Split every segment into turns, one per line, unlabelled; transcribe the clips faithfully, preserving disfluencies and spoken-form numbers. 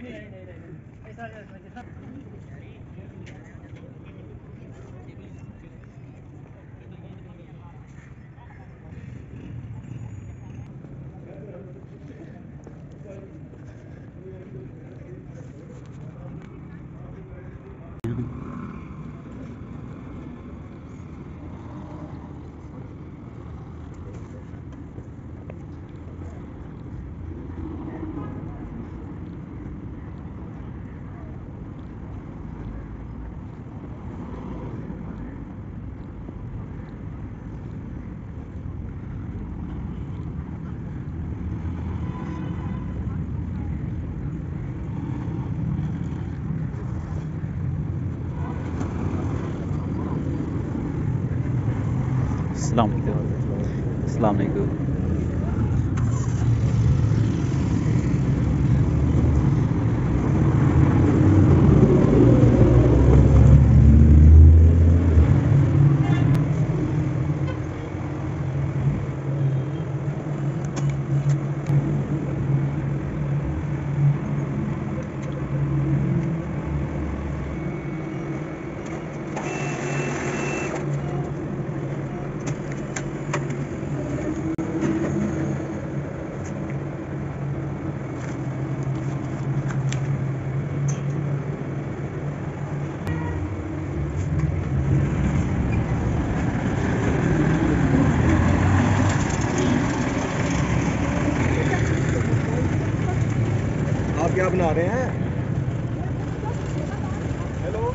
अस्सलाम वालेकुम। अस्सलाम वालेकुम।
आप क्या बना रहे हैं? हेलो।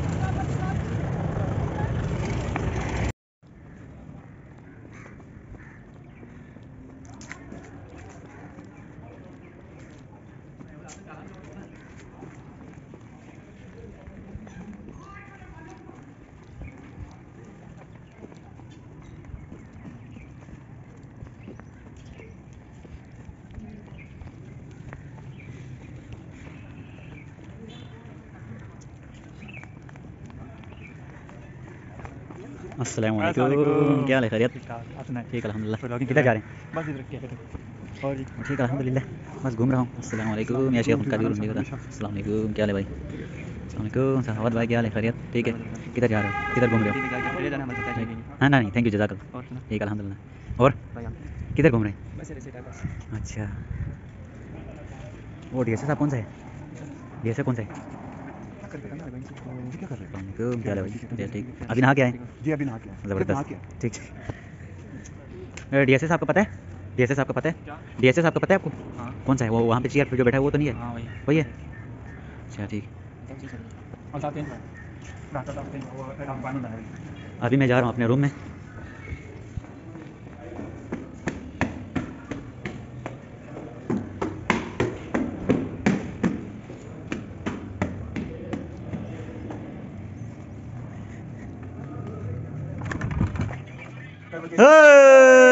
अस्सलाम वालेकुम। क्या हाल है? खैरियत? ठीक अल्हम्दुलिल्लाह। किधर जा रहे हैं?
बस इधर के और
ठीक अल्हम्दुलिल्लाह, बस घूम रहा हूँ। अस्सलाम वालेकुम या शेख उनका भी रुंडी का। अस्सलाम वालेकुम। क्या हाल है भाई? अस्सलाम वालेकुम। सहावत भाई क्या हाल है? खैरियत? ठीक है। किधर जा रहे हो? किधर घूम रहे हो? हाँ ना नहीं, थैंक यू जज़ाकल्लाह। ठीक अल्हम्दुलिल्लाह। और किधर घूम रहे हैं? अच्छा, वो डी एस एस आप कौन सा है? डी एस एस कौन सा है?
क्या कर रहे हैं?
वालेकुम। क्या हाल है भाई? ठीक ठीक। अभी नहा के आए?
जी अभी नहा के आए।
ज़बरदस्त। ठीक है। डी एस एस आपको पता है? डी एस एस आपको पता है? डी एस एस आपको पता है आपको?
हाँ।
कौन सा है वो? वहाँ पे चेयर पे जो बैठा है वो तो नहीं है?
हाँ वही
वही है? अच्छा ठीक। अभी मैं जा रहा हूँ अपने रूम में। हे!